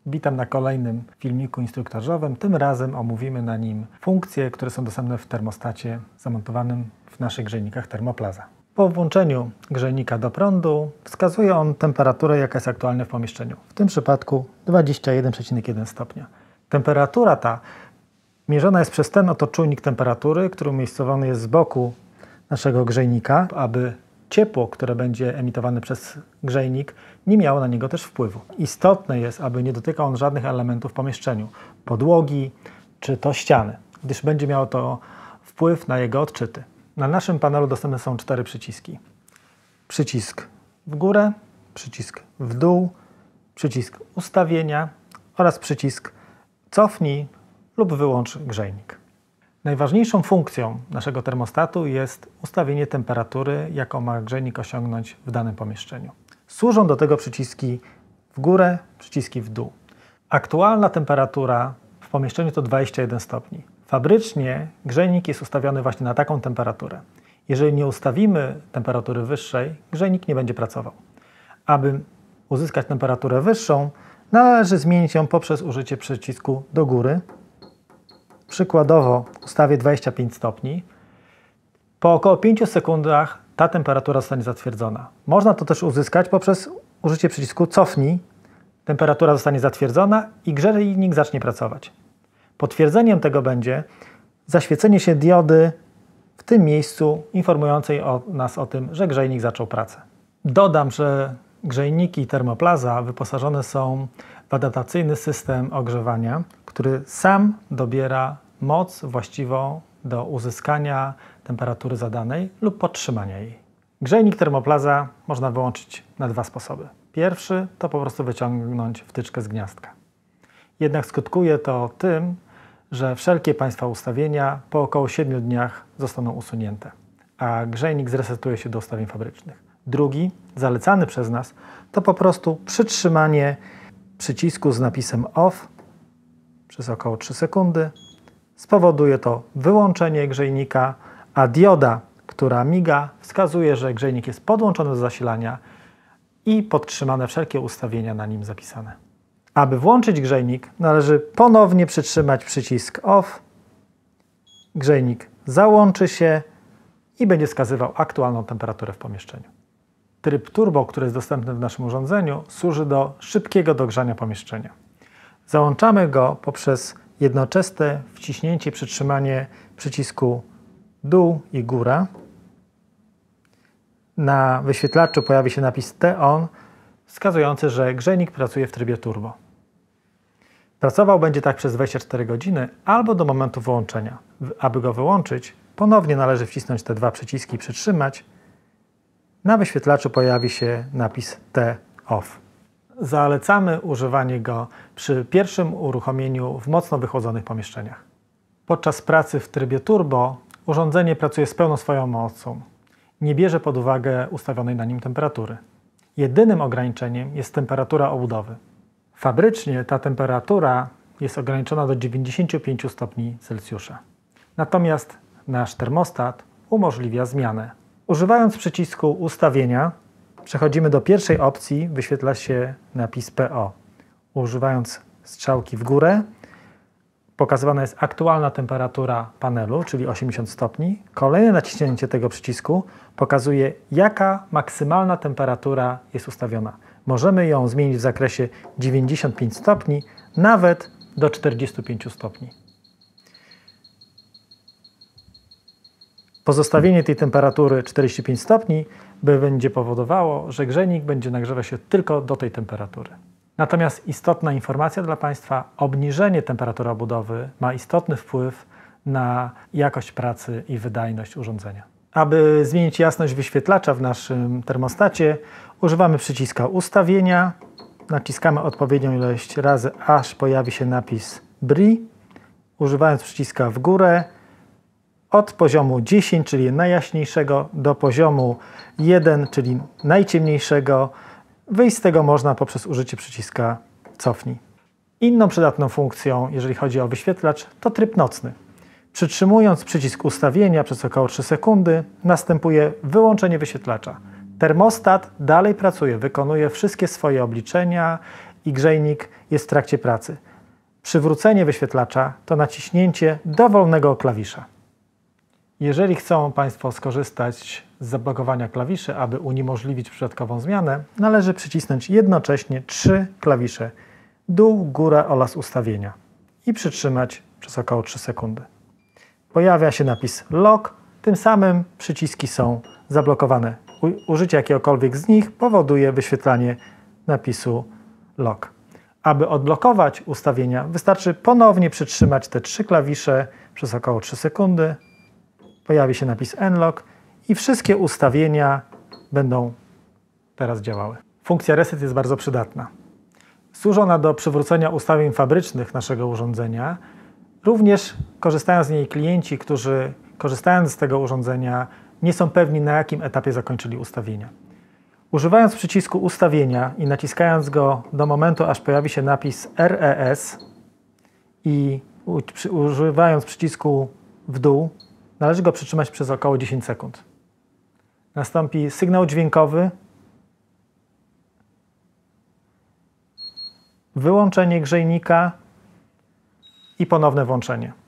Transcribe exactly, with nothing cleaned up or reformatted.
Witam na kolejnym filmiku instruktażowym. Tym razem omówimy na nim funkcje, które są dostępne w termostacie zamontowanym w naszych grzejnikach Thermoplaza. Po włączeniu grzejnika do prądu wskazuje on temperaturę, jaka jest aktualnie w pomieszczeniu. W tym przypadku dwadzieścia jeden przecinek jeden stopnia. Temperatura ta mierzona jest przez ten oto czujnik temperatury, który umiejscowiony jest z boku naszego grzejnika, aby ciepło, które będzie emitowane przez grzejnik, nie miało na niego też wpływu. Istotne jest, aby nie dotykał on żadnych elementów w pomieszczeniu, podłogi czy to ściany, gdyż będzie miało to wpływ na jego odczyty. Na naszym panelu dostępne są cztery przyciski. Przycisk w górę, przycisk w dół, przycisk ustawienia oraz przycisk cofnij lub wyłącz grzejnik. Najważniejszą funkcją naszego termostatu jest ustawienie temperatury, jaką ma grzejnik osiągnąć w danym pomieszczeniu. Służą do tego przyciski w górę, przyciski w dół. Aktualna temperatura w pomieszczeniu to dwadzieścia jeden stopni. Fabrycznie grzejnik jest ustawiony właśnie na taką temperaturę. Jeżeli nie ustawimy temperatury wyższej, grzejnik nie będzie pracował. Aby uzyskać temperaturę wyższą, należy zmienić ją poprzez użycie przycisku do góry. Przykładowo ustawię dwadzieścia pięć stopni. Po około pięciu sekundach ta temperatura zostanie zatwierdzona. Można to też uzyskać poprzez użycie przycisku cofnij. Temperatura zostanie zatwierdzona i grzejnik zacznie pracować. Potwierdzeniem tego będzie zaświecenie się diody w tym miejscu informującej o nas o tym, że grzejnik zaczął pracę. Dodam, że grzejniki Thermoplaza wyposażone są w adaptacyjny system ogrzewania, który sam dobiera moc właściwą do uzyskania temperatury zadanej lub podtrzymania jej. Grzejnik Thermoplaza można wyłączyć na dwa sposoby. Pierwszy to po prostu wyciągnąć wtyczkę z gniazdka. Jednak skutkuje to tym, że wszelkie Państwa ustawienia po około siedmiu dniach zostaną usunięte, a grzejnik zresetuje się do ustawień fabrycznych. Drugi, zalecany przez nas, to po prostu przytrzymanie przycisku z napisem off przez około trzy sekundy. Spowoduje to wyłączenie grzejnika, a dioda, która miga, wskazuje, że grzejnik jest podłączony do zasilania i podtrzymane wszelkie ustawienia na nim zapisane. Aby włączyć grzejnik, należy ponownie przytrzymać przycisk off. Grzejnik załączy się i będzie wskazywał aktualną temperaturę w pomieszczeniu. Tryb turbo, który jest dostępny w naszym urządzeniu, służy do szybkiego dogrzania pomieszczenia. Załączamy go poprzez jednoczesne wciśnięcie i przytrzymanie przycisku dół i góra. Na wyświetlaczu pojawi się napis T on, wskazujący, że grzejnik pracuje w trybie turbo. Pracował będzie tak przez dwadzieścia cztery godziny albo do momentu wyłączenia. Aby go wyłączyć, ponownie należy wcisnąć te dwa przyciski i przytrzymać. Na wyświetlaczu pojawi się napis T off. Zalecamy używanie go przy pierwszym uruchomieniu w mocno wychłodzonych pomieszczeniach. Podczas pracy w trybie turbo urządzenie pracuje z pełną swoją mocą. Nie bierze pod uwagę ustawionej na nim temperatury. Jedynym ograniczeniem jest temperatura obudowy. Fabrycznie ta temperatura jest ograniczona do dziewięćdziesięciu pięciu stopni Celsjusza. Natomiast nasz termostat umożliwia zmianę. Używając przycisku ustawienia przechodzimy do pierwszej opcji, wyświetla się napis P O. Używając strzałki w górę pokazywana jest aktualna temperatura panelu, czyli osiemdziesiąt stopni. Kolejne naciśnięcie tego przycisku pokazuje, jaka maksymalna temperatura jest ustawiona. Możemy ją zmienić w zakresie dziewięćdziesiąt pięć stopni, nawet do czterdziestu pięciu stopni. Pozostawienie tej temperatury czterdziestu pięciu stopni będzie powodowało, że grzejnik będzie nagrzewał się tylko do tej temperatury. Natomiast istotna informacja dla Państwa, obniżenie temperatury obudowy ma istotny wpływ na jakość pracy i wydajność urządzenia. Aby zmienić jasność wyświetlacza w naszym termostacie, używamy przyciska ustawienia, naciskamy odpowiednią ilość razy, aż pojawi się napis B R I. Używając przyciska w górę, od poziomu dziesięć, czyli najjaśniejszego, do poziomu jeden, czyli najciemniejszego. Wyjść z tego można poprzez użycie przyciska cofnij. Inną przydatną funkcją, jeżeli chodzi o wyświetlacz, to tryb nocny. Przytrzymując przycisk ustawienia przez około trzy sekundy, następuje wyłączenie wyświetlacza. Termostat dalej pracuje, wykonuje wszystkie swoje obliczenia i grzejnik jest w trakcie pracy. Przywrócenie wyświetlacza to naciśnięcie dowolnego klawisza. Jeżeli chcą Państwo skorzystać z zablokowania klawiszy, aby uniemożliwić przypadkową zmianę, należy przycisnąć jednocześnie trzy klawisze dół, góra oraz ustawienia i przytrzymać przez około trzy sekundy. Pojawia się napis Lock, tym samym przyciski są zablokowane. U- użycie jakiegokolwiek z nich powoduje wyświetlanie napisu Lock. Aby odblokować ustawienia, wystarczy ponownie przytrzymać te trzy klawisze przez około trzy sekundy. Pojawi się napis Unlock i wszystkie ustawienia będą teraz działały. Funkcja Reset jest bardzo przydatna. Służy ona do przywrócenia ustawień fabrycznych naszego urządzenia. Również korzystają z niej klienci, którzy korzystając z tego urządzenia nie są pewni, na jakim etapie zakończyli ustawienia. Używając przycisku ustawienia i naciskając go do momentu, aż pojawi się napis R E S i u, przy, używając przycisku w dół, należy go przytrzymać przez około dziesięć sekund. Nastąpi sygnał dźwiękowy, wyłączenie grzejnika i ponowne włączenie.